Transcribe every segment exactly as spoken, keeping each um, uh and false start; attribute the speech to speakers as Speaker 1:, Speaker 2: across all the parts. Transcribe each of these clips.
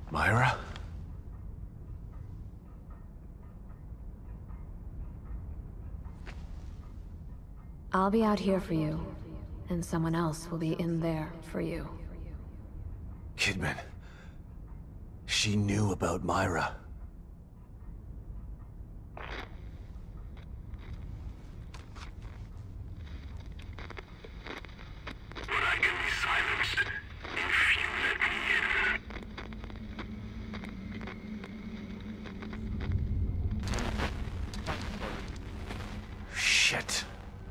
Speaker 1: Myra?
Speaker 2: I'll be out here for you, and someone else will be in there for you.
Speaker 1: Kidman. She knew about Myra.
Speaker 3: But I can be silenced if you let me
Speaker 1: in. Shit.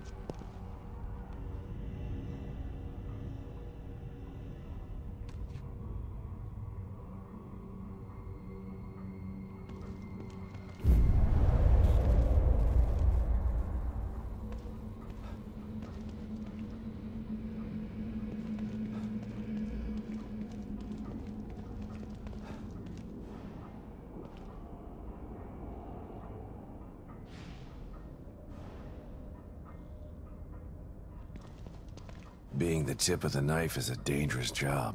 Speaker 4: Being the tip of the knife is a dangerous job.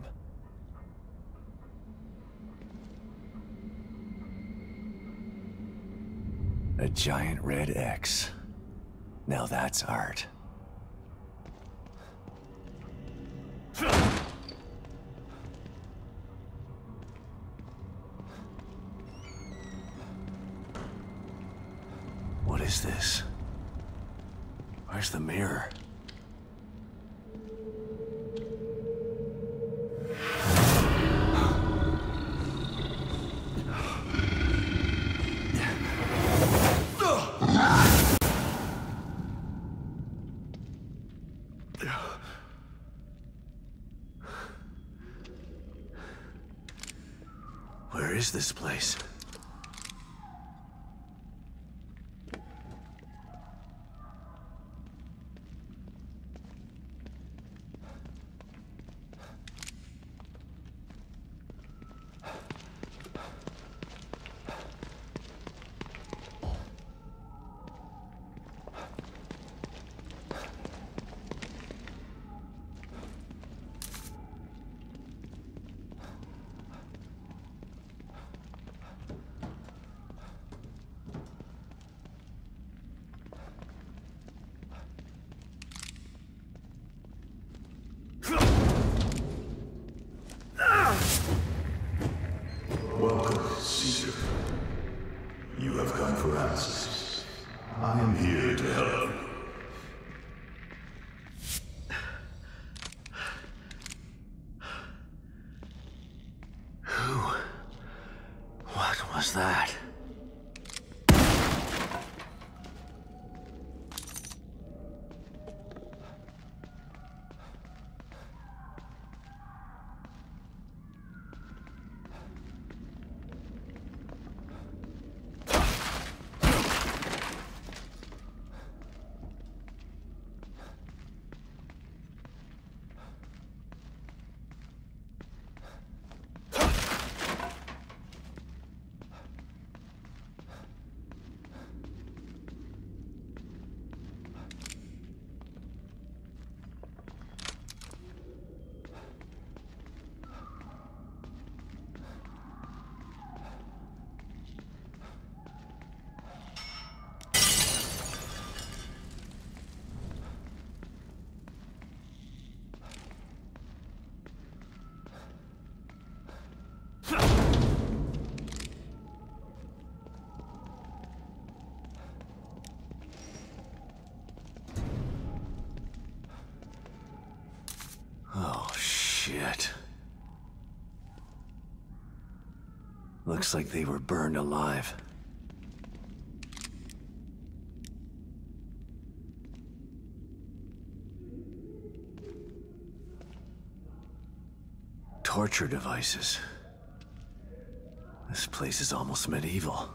Speaker 4: A giant red X. Now that's art. What is this? Where's the mirror? Where is this place?
Speaker 5: Welcome, Caesar. You have come for answers. I am here to help.
Speaker 1: Who? What was that? Oh, shit. Looks like they were burned alive. Torture devices. This place is almost medieval.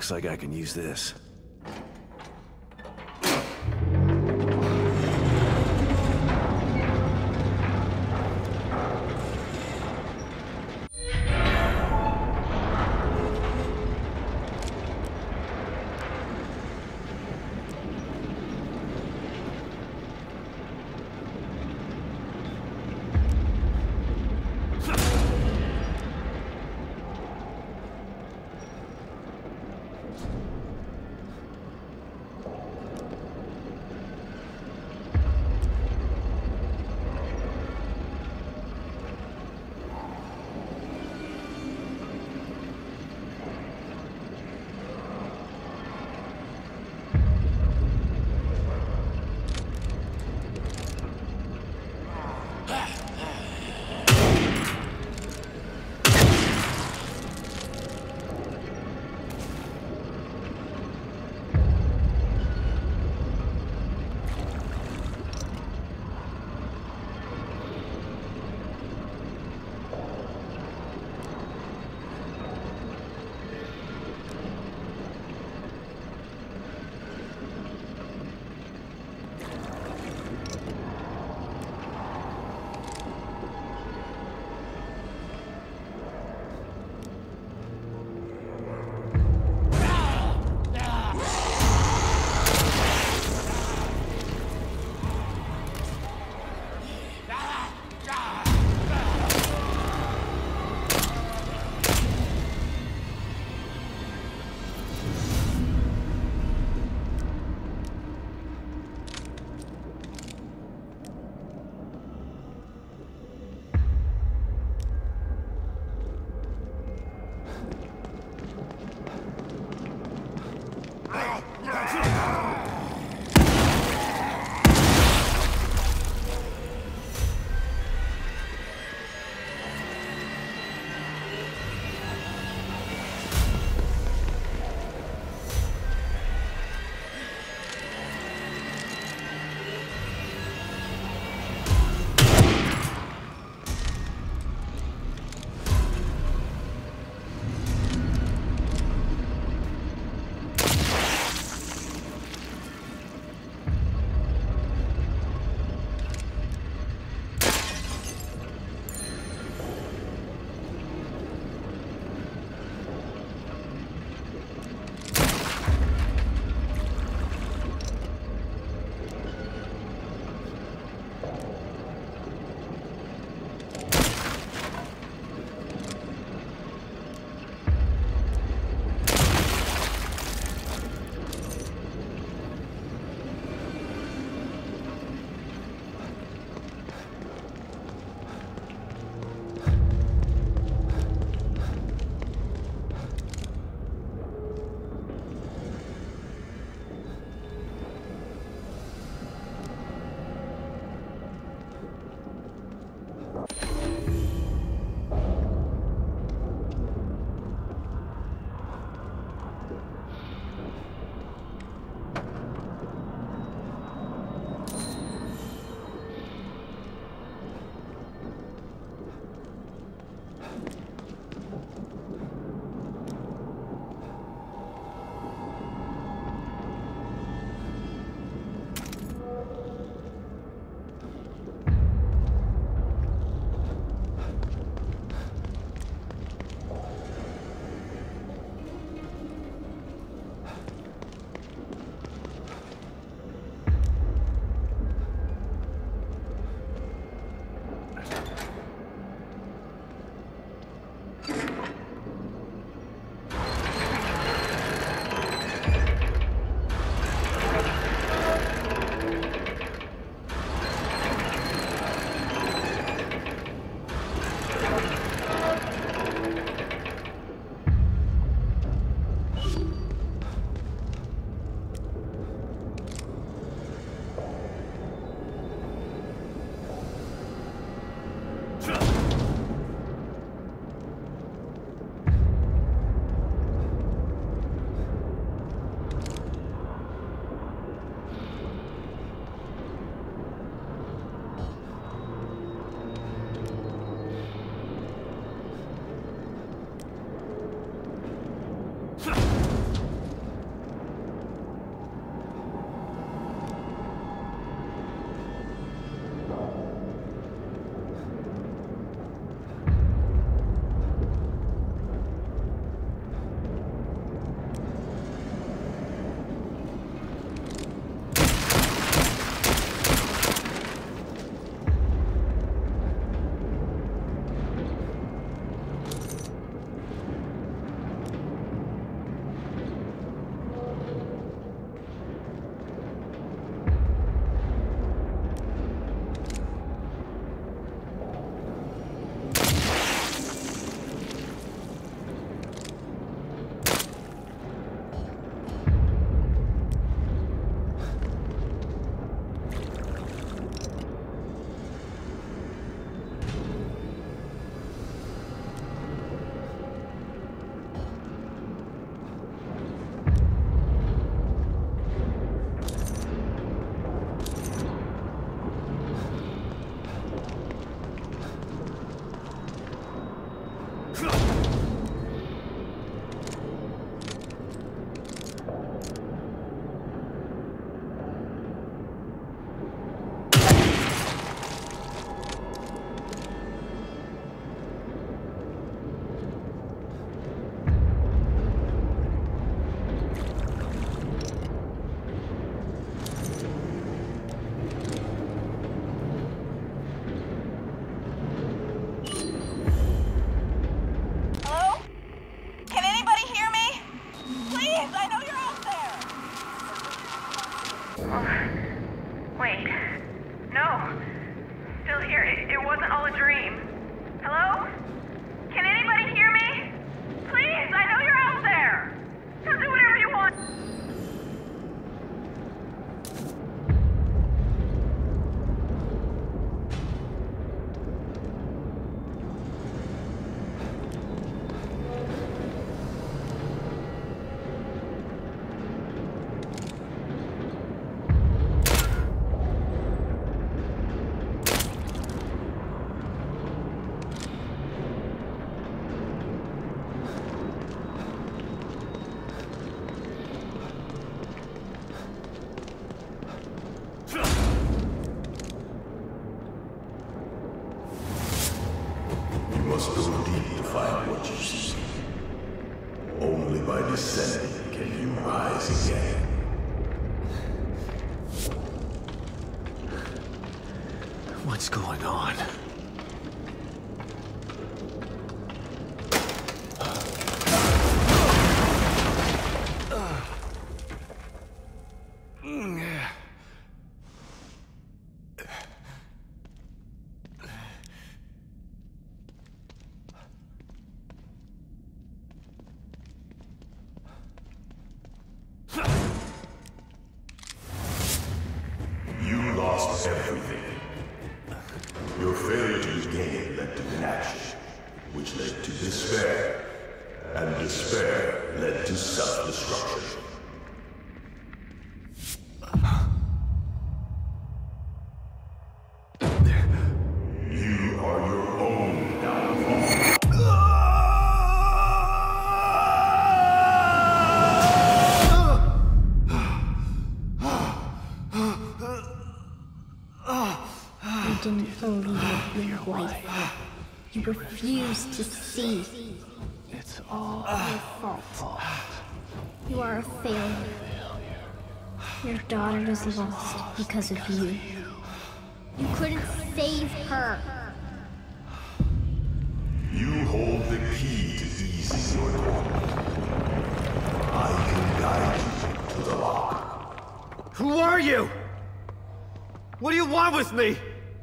Speaker 1: Looks like I can use this.
Speaker 6: wasn't all a dream. Hello? Can anybody hear me? Please, I know you're out there! Now do whatever you want!
Speaker 1: What's going on?
Speaker 5: You lost everything. Your failure to regain led to inaction, which led to despair, and despair led to self-destruction. You are your own downfall.
Speaker 7: You didn't believe your wife. You refused to see.
Speaker 1: It's all
Speaker 7: Your fault. You are a failure. Your daughter was lost because of you. You couldn't save her.
Speaker 5: You hold the key to easing your torment. I can guide you to the lock.
Speaker 1: Who are you? What do you want with me?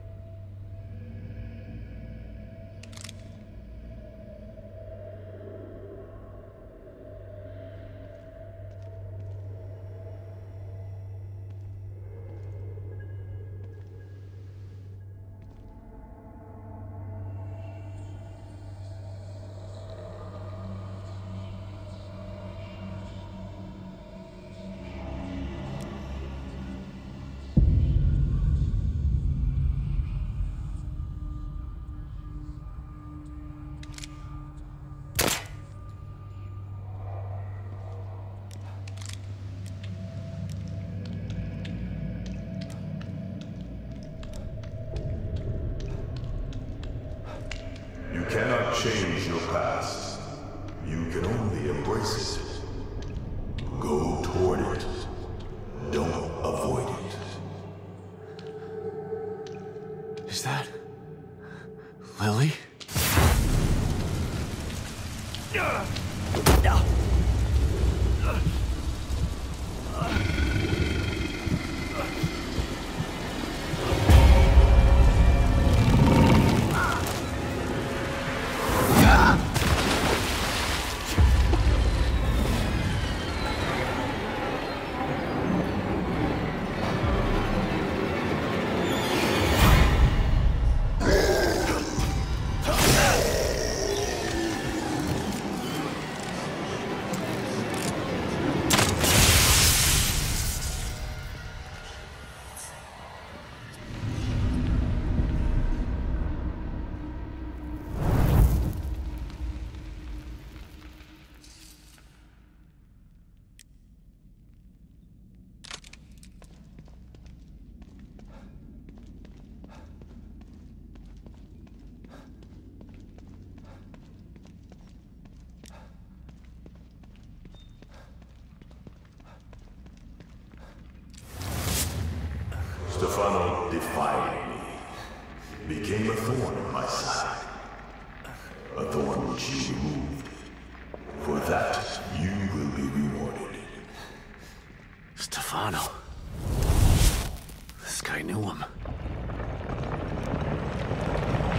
Speaker 5: You cannot change your past. You can only embrace it. Go toward it. Don't avoid it.
Speaker 1: Is that Lily?
Speaker 5: Stefano defied me, became a thorn in my side. A thorn which you removed. For that, you will be rewarded.
Speaker 1: Stefano. This guy knew him.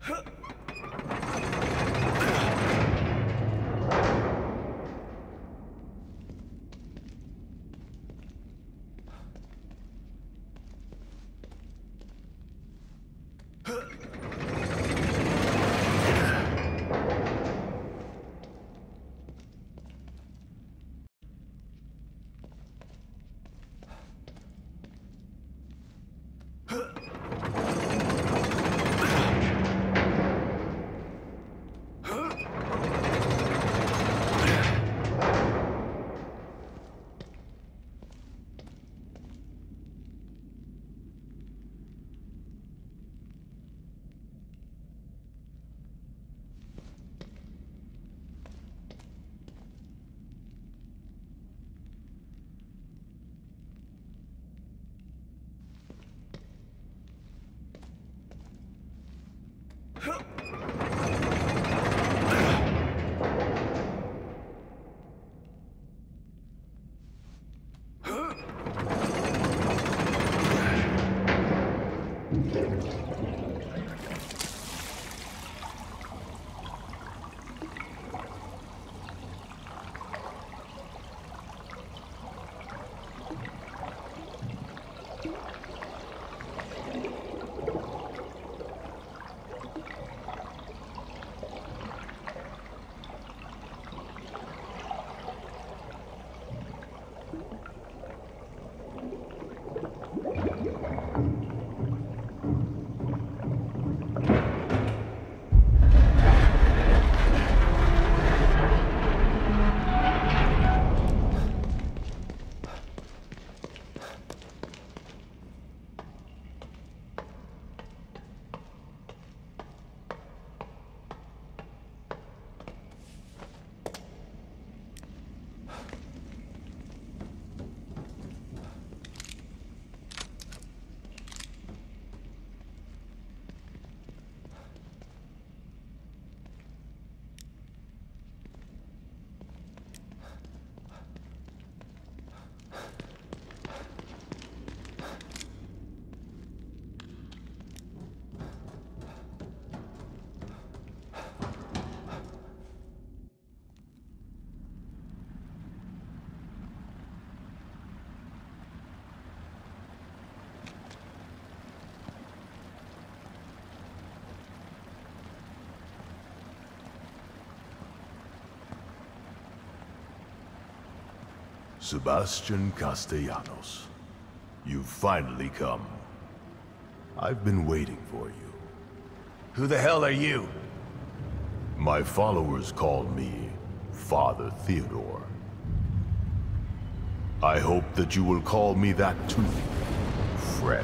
Speaker 5: Sebastian Castellanos, you've finally come. I've been waiting for you.
Speaker 1: Who the hell are you?
Speaker 5: My followers call me Father Theodore. I hope that you will call me that too, Fred.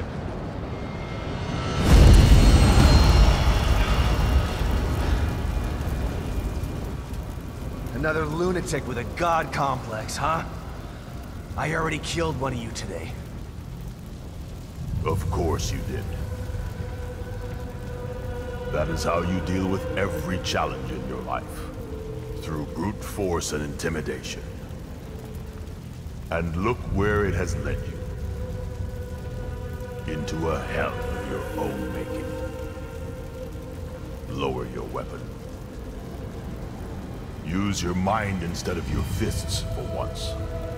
Speaker 1: Another lunatic with a god complex, huh? I already killed one of you today.
Speaker 5: Of course you did. That is how you deal with every challenge in your life. Through brute force and intimidation. And look where it has led you. Into a hell of your own making. Lower your weapon. Use your mind instead of your fists for once.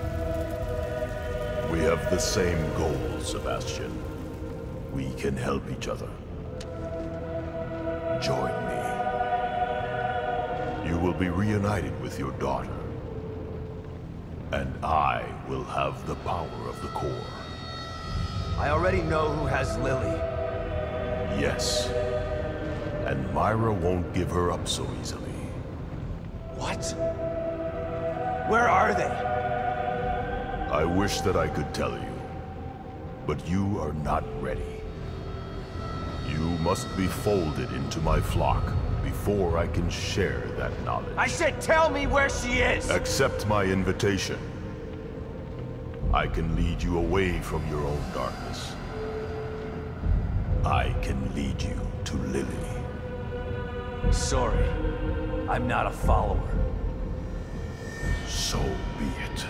Speaker 5: We have the same goal, Sebastian. We can help each other. Join me. You will be reunited with your daughter. And I will have the power of the core.
Speaker 1: I already know who has Lily.
Speaker 5: Yes. And Myra won't give her up so easily.
Speaker 1: What? Where are they?
Speaker 5: I wish that I could tell you, but you are not ready. You must be folded into my flock before I can share that knowledge.
Speaker 1: I said tell me where she is!
Speaker 5: Accept my invitation. I can lead you away from your own darkness. I can lead you to Lily.
Speaker 1: Sorry, I'm not a follower.
Speaker 5: So be it.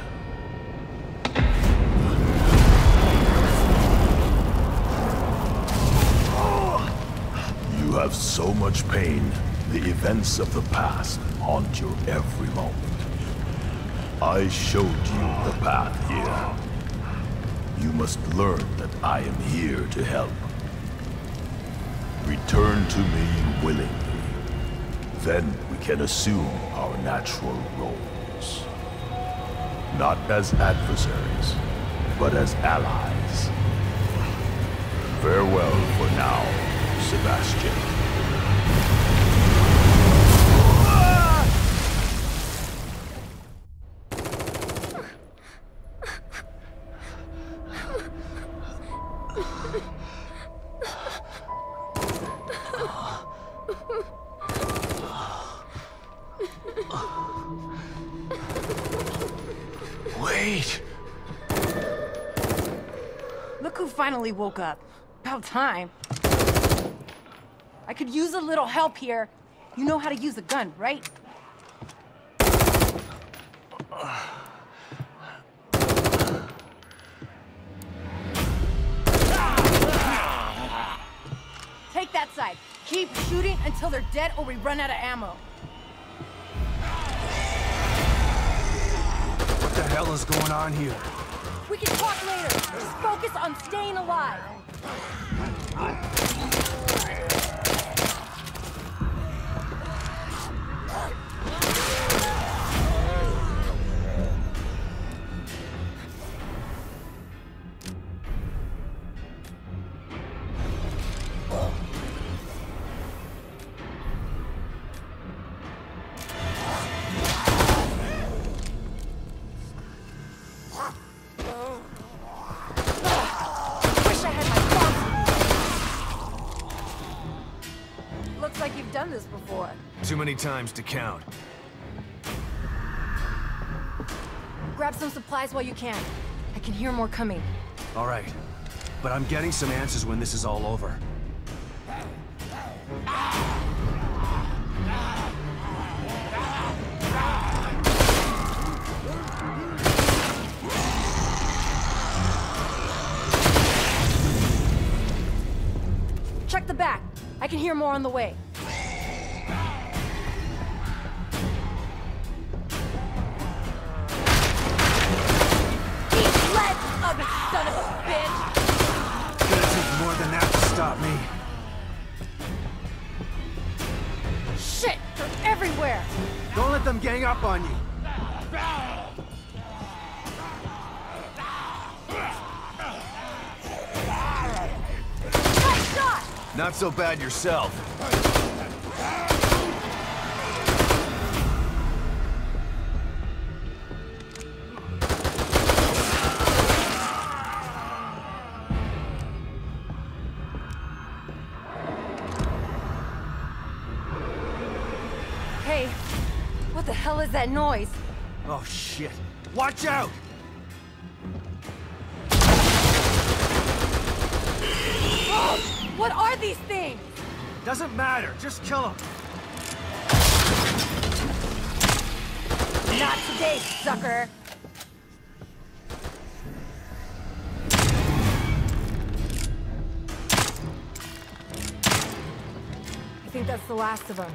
Speaker 5: You have have so much pain, the events of the past haunt your every moment. I showed you the path here. You must learn that I am here to help. Return to me willingly. Then we can assume our natural roles. Not as adversaries, but as allies. Farewell for now, Sebastian.
Speaker 1: Wait!
Speaker 8: Look who finally woke up. About time. I could use a little help here. You know how to use a gun, right? Take that side. Keep shooting until they're dead or we run out of ammo.
Speaker 1: What the hell is going on here?
Speaker 8: We can talk later. Just focus on staying alive. Looks like you've done this before.
Speaker 1: Too many times to count.
Speaker 8: Grab some supplies while you can. I can hear more coming.
Speaker 1: All right. But I'm getting some answers when this is all over.
Speaker 8: Check the back. I can hear more on the way. Eat lead, ugly son of a bitch!
Speaker 1: Gonna take more than that to stop me.
Speaker 8: Shit! They're everywhere!
Speaker 1: Don't let them gang up on you.
Speaker 8: Nice shot!
Speaker 1: Not so bad yourself.
Speaker 8: Hey, what the hell is that noise?
Speaker 1: Oh shit. Watch out!
Speaker 8: Oh, what are these things?
Speaker 1: Doesn't matter, just kill them.
Speaker 8: Not today, sucker! I think that's the last of them.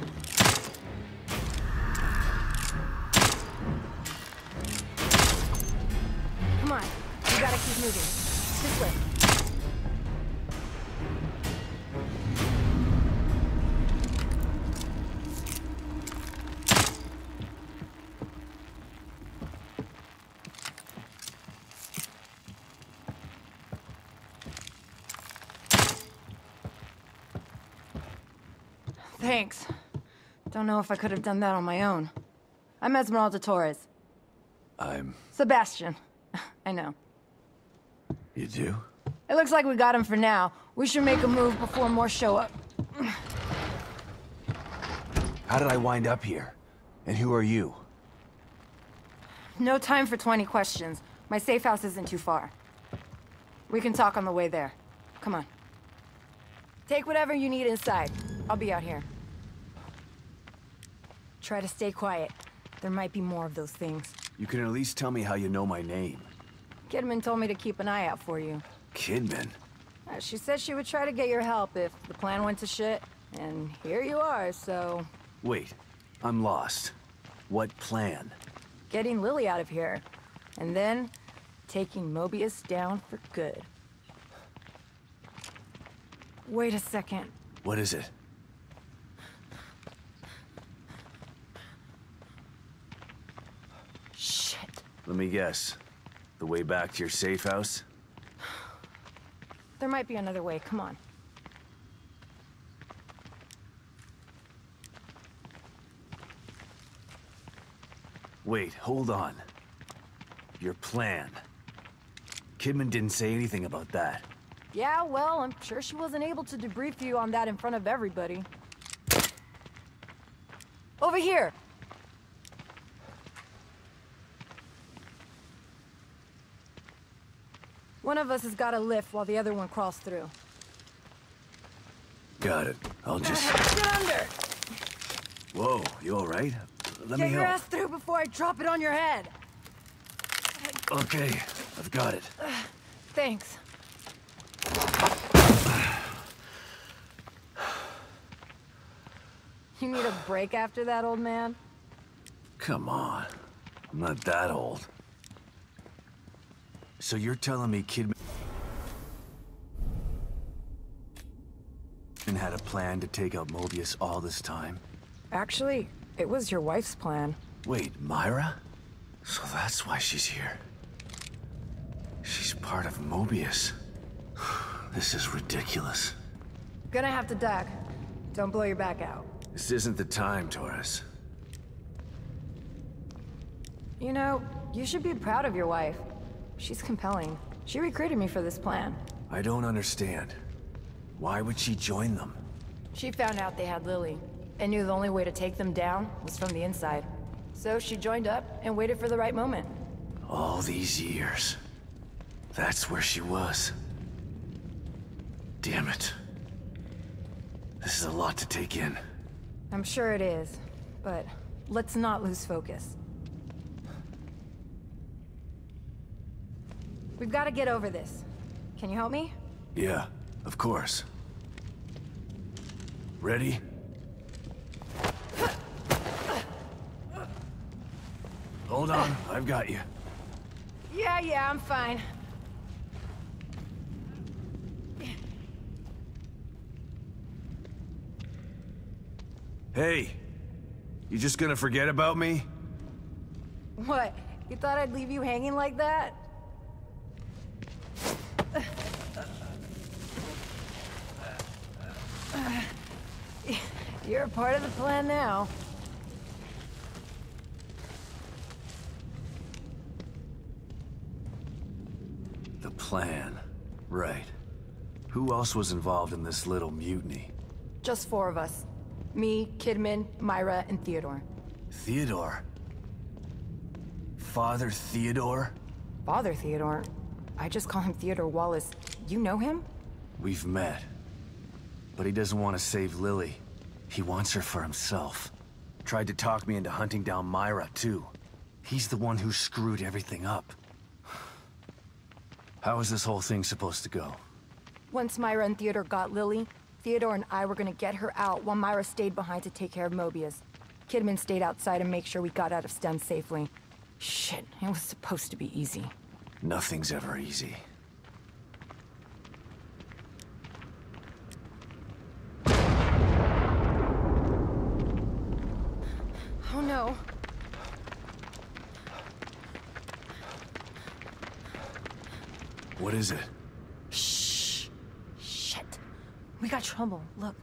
Speaker 8: Come on, we gotta keep moving. This way. Thanks. Don't know if I could have done that on my own. I'm Esmeralda Torres.
Speaker 4: I'm...
Speaker 8: Sebastian. I know.
Speaker 4: You do?
Speaker 8: It looks like we got him for now. We should make a move before more show up.
Speaker 1: How did I wind up here? And who are you?
Speaker 8: No time for twenty questions. My safe house isn't too far. We can talk on the way there. Come on. Take whatever you need inside. I'll be out here. Try to stay quiet. There might be more of those things.
Speaker 1: You can at least tell me how you know my name.
Speaker 8: Kidman told me to keep an eye out for you.
Speaker 1: Kidman?
Speaker 8: Uh, She said she would try to get your help if the plan went to shit. And here you are, so...
Speaker 4: Wait, I'm lost. What plan?
Speaker 8: Getting Lily out of here. And then, taking Mobius down for good. Wait a second.
Speaker 4: What is it?
Speaker 8: Shit.
Speaker 4: Let me guess. The way back to your safe house?
Speaker 8: There might be another way, come on.
Speaker 4: Wait, hold on. Your plan. Kidman didn't say anything about that.
Speaker 8: Yeah, well, I'm sure she wasn't able to debrief you on that in front of everybody. Over here! One of us has got to lift while the other one crawls through.
Speaker 4: Got it. I'll just...
Speaker 8: Get under!
Speaker 4: Whoa, you all right? Let
Speaker 8: Get
Speaker 4: me
Speaker 8: your
Speaker 4: help.
Speaker 8: ass through before I drop it on your head!
Speaker 4: Okay, I've got it.
Speaker 8: Thanks. You need a break after that, old man?
Speaker 4: Come on. I'm not that old. So you're telling me Kidman had a plan to take out Mobius all this time?
Speaker 8: Actually, it was your wife's plan.
Speaker 4: Wait, Myra? So that's why she's here. She's part of Mobius. This is ridiculous.
Speaker 8: Gonna have to duck. Don't blow your back out.
Speaker 4: This isn't the time, Torres.
Speaker 8: You know, you should be proud of your wife. She's compelling. She recruited me for this plan.
Speaker 4: I don't understand. Why would she join them?
Speaker 8: She found out they had Lily, and knew the only way to take them down was from the inside. So she joined up and waited for the right moment.
Speaker 4: All these years. That's where she was. Damn it. This is a lot to take in.
Speaker 8: I'm sure it is, but let's not lose focus. We've got to get over this. Can you help me?
Speaker 4: Yeah, of course. Ready? Hold on, I've got you.
Speaker 8: Yeah, yeah, I'm fine.
Speaker 4: Hey, you just gonna forget about me?
Speaker 8: What? You thought I'd leave you hanging like that? You're a part of the plan now.
Speaker 4: The plan. Right. Who else was involved in this little mutiny?
Speaker 8: Just four of us. Me, Kidman, Myra, and Theodore.
Speaker 4: Theodore? Father Theodore?
Speaker 8: Father Theodore? I just call him Theodore Wallace. You know him?
Speaker 4: We've met. But he doesn't want to save Lily. He wants her for himself. Tried to talk me into hunting down Myra, too. He's the one who screwed everything up. How is this whole thing supposed to go?
Speaker 8: Once Myra and Theodore got Lily, Theodore and I were gonna get her out while Myra stayed behind to take care of Mobius. Kidman stayed outside and make sure we got out of STEM safely. Shit, it was supposed to be easy.
Speaker 4: Nothing's ever easy.
Speaker 8: Oh no.
Speaker 4: What is it?
Speaker 8: Shh. Shit. We got trouble. Look.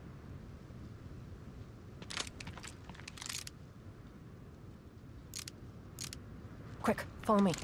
Speaker 8: Quick, follow me.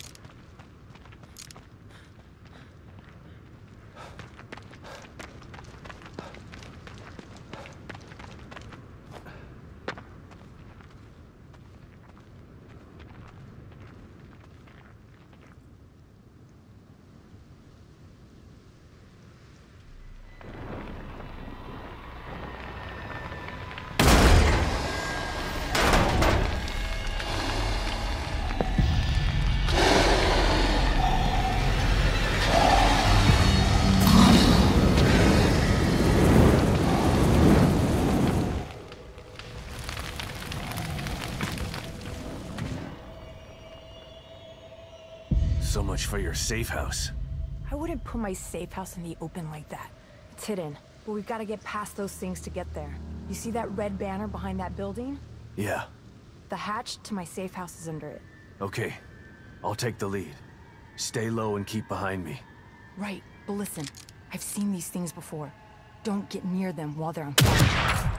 Speaker 4: much for your safe house.
Speaker 8: I wouldn't put my safe house in the open like that. It's hidden, but we've got to get past those things to get there. You see that red banner behind that building?
Speaker 4: Yeah.
Speaker 8: The hatch to my safe house is under it.
Speaker 4: Okay. I'll take the lead. Stay low and keep behind me.
Speaker 8: Right, but listen. I've seen these things before. Don't get near them while they're on fire.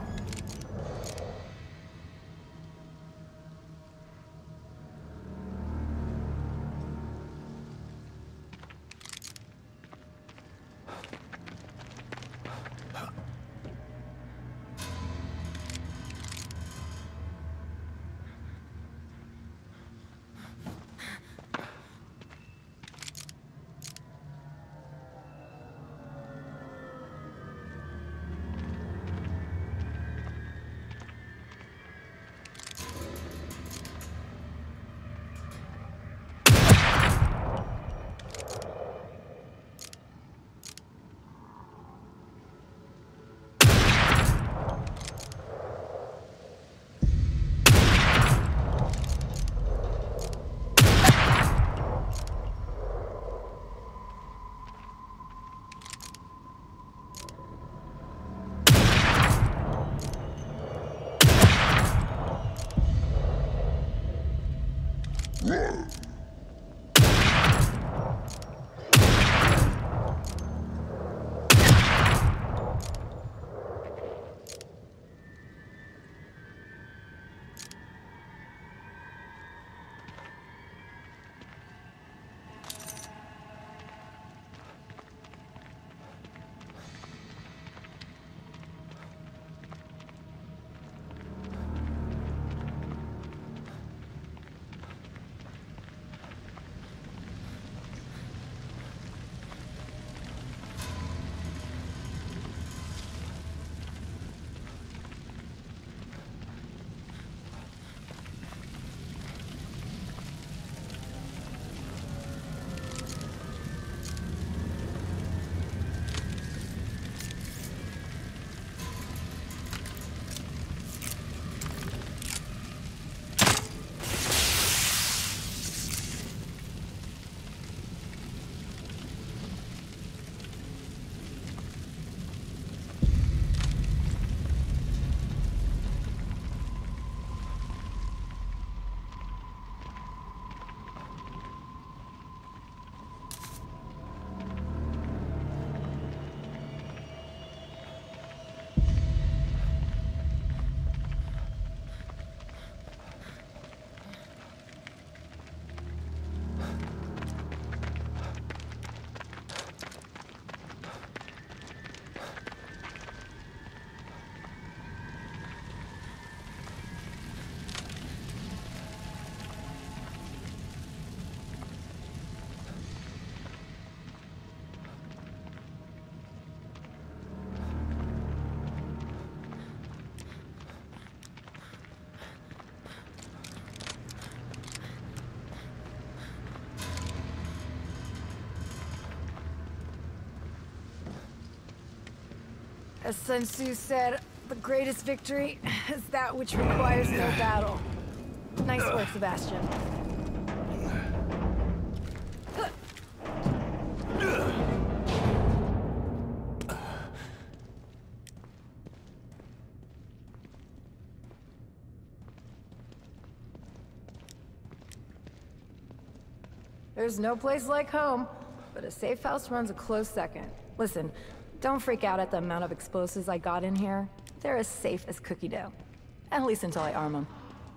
Speaker 8: As Sun Tzu said, the greatest victory is that which requires no battle. Nice work, Sebastian. There's no place like home, but a safe house runs a close second. Listen, don't freak out at the amount of explosives I got in here. They're as safe as cookie dough. At least until I arm them.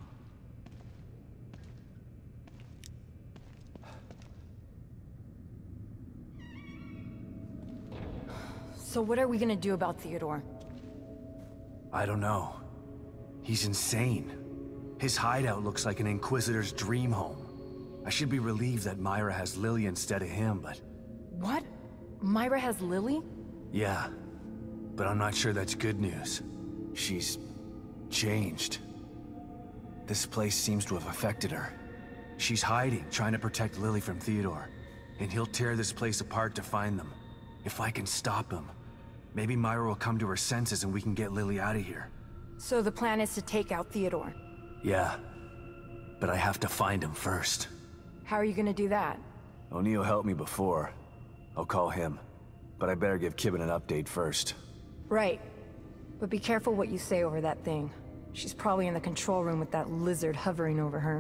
Speaker 8: So what are we gonna do about Theodore?
Speaker 4: I don't know. He's insane. His hideout looks like an Inquisitor's dream home. I should be relieved that Myra has Lily instead of him, but...
Speaker 8: What? Myra has Lily?
Speaker 4: Yeah, but I'm not sure that's good news. She's... changed. This place seems to have affected her. She's hiding, trying to protect Lily from Theodore. And he'll tear this place apart to find them. If I can stop him, maybe Myra will come to her senses and we can get Lily out of here.
Speaker 8: So the plan is to take out Theodore?
Speaker 4: Yeah, but I have to find him first.
Speaker 8: How are you gonna do that?
Speaker 4: O'Neill helped me before. I'll call him. But I better give Kidman an update first.
Speaker 8: Right. But be careful what you say over that thing. She's probably in the control room with that lizard hovering over her.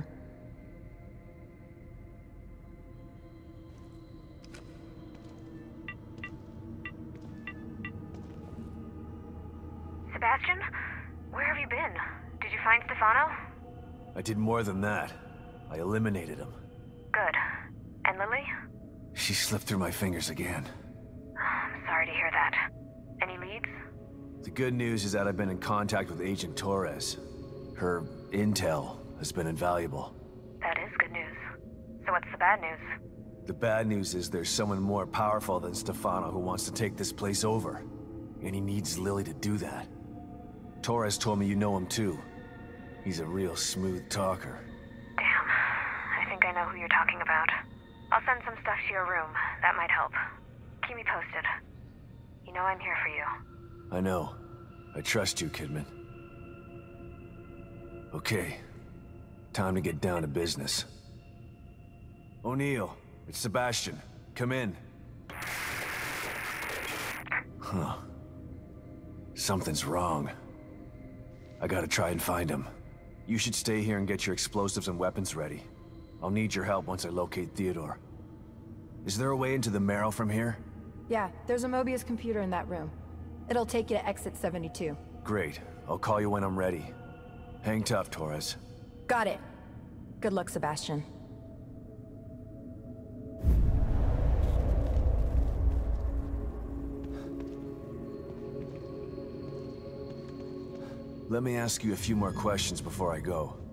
Speaker 9: Sebastian? Where have you been? Did you find Stefano?
Speaker 4: I did more than that. I eliminated him.
Speaker 9: Good. And Lily?
Speaker 4: She slipped through my fingers again.
Speaker 9: I'm sorry to hear that. Any leads?
Speaker 4: The good news is that I've been in contact with Agent Torres. Her intel has been invaluable.
Speaker 9: That is good news. So what's the bad news?
Speaker 4: The bad news is there's someone more powerful than Stefano who wants to take this place over. And he needs Lily to do that. Torres told me you know him too. He's a real smooth talker.
Speaker 9: Damn. I think I know who you're talking about. I'll send some stuff to your room. That might help. Keep me posted. You know I'm here for you.
Speaker 4: I know. I trust you, Kidman. Okay. Time to get down to business. O'Neill, it's Sebastian. Come in. Huh. Something's wrong. I gotta try and find him. You should stay here and get your explosives and weapons ready. I'll need your help once I locate Theodore. Is there a way into the Marrow from here?
Speaker 8: Yeah, there's a Mobius computer in that room. It'll take you to exit seventy-two.
Speaker 4: Great. I'll call you when I'm ready. Hang tough, Torres.
Speaker 8: Got it. Good luck, Sebastian.
Speaker 4: Let me ask you a few more questions before I go.